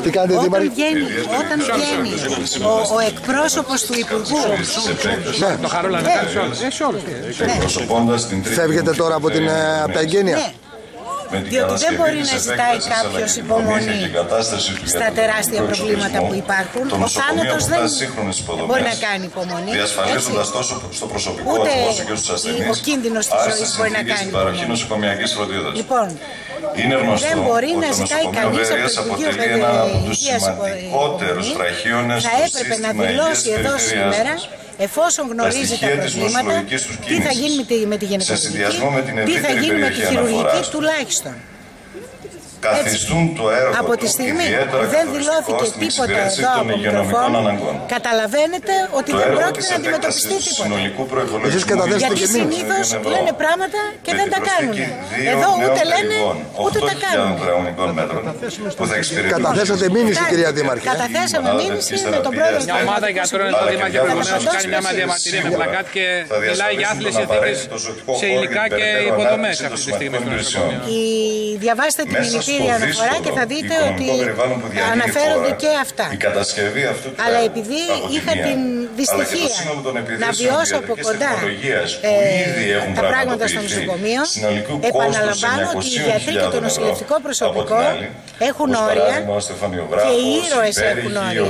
Τι κάνετε, Δήμαρχε? Όταν βγαίνει ο εκπρόσωπος του Υπουργού. Το Χαρούλα να κάνει σε όλους. Φεύγετε τώρα από τα εγγένεια? Διότι δεν μπορεί να ζητάει κάποιος υπομονή στα τεράστια προβλήματα που υπάρχουν. Ο θάνατος δεν μπορεί να κάνει υπομονή. Διασφαλίζοντας τόσο στο προσωπικό όσο και στους ασθενείς, ο κίνδυνος της ζωής μπορεί να κάνει παροχή νοσοκομιακής φροντίδας. Λοιπόν, είναι γνωστό δεν μπορεί ότι να το ζητάει νοσοκομείο κανείς από Βέρειας το Υπουργείο αποτελεί ένα από τους Υγείας σημαντικότερους βραχίονες θα του έπρεπε να σύστημα υγείας δηλώσει εδώ της σήμερα, περιφέρειας μας. εφόσον γνωρίζει τα προβλήματα, τι θα γίνει με τη γυναικολογική, τι θα γίνει με τη χειρουργική τουλάχιστον. Καθιστούν το έργο από τη στιγμή που δεν δηλώθηκε τίποτα εδώ από μικροφόνο, καταλαβαίνετε ότι δεν πρόκειται να αντιμετωπιστεί τίποτα. Γιατί συνήθως λένε πράγματα και δεν τα κάνουν. Εδώ ούτε λένε ούτε τα κάνουν. Καταθέσατε μήνυση, κυρία Δήμαρχε. Καταθέσαμε μήνυση με τον πρόεδρο του Μια ομάδα γιατρών στο Δήμαρχο προηγουμένως κάνει μια διαμαρτυρία με πλακάτ και μιλάει για άθλιες συνθήκες σε υλικά και υποδομές αυτή τη στιγμή στο νοσοκομείο. Διαβάστε την μηνυτήρια αναφορά και θα δείτε ότι αναφέρονται και αυτά. Αλλά επειδή είχα την δυστυχία να βιώσω από κοντά τα πράγματα στο νοσοκομείο, επαναλαμβάνω ότι οι γιατροί και το νοσηλευτικό προσωπικό έχουν όρια και οι ήρωες έχουν όρια.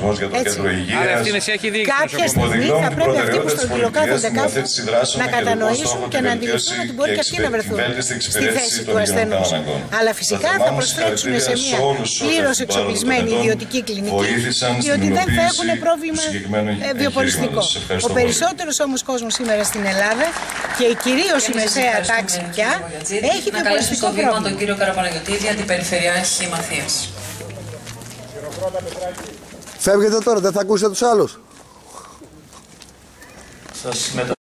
Κάποια στιγμή θα πρέπει αυτοί που στρογγυλοκάθονται κάπου να κατανοήσουν και να αντιληφθούν ότι μπορεί και αυτοί να βρεθούν στη θέση του ασθενούς. Αλλά φυσικά θα προσθέσουν σε μια πλήρως εξοπλισμένη ιδιωτική κλινική, διότι δεν θα έχουν πρόβλημα βιοπολιστικό. Ο περισσότερος όμως κόσμος σήμερα στην Ελλάδα και κυρίως η μεσαία τάξη πια έχει βιοπολιστικό πρόβλημα. Τον κύριο Καραπαναγιωτήδη, αντιπεριφερειάρχη Μαθίας. Φεύγετε τώρα, δεν θα ακούσετε τους άλλους?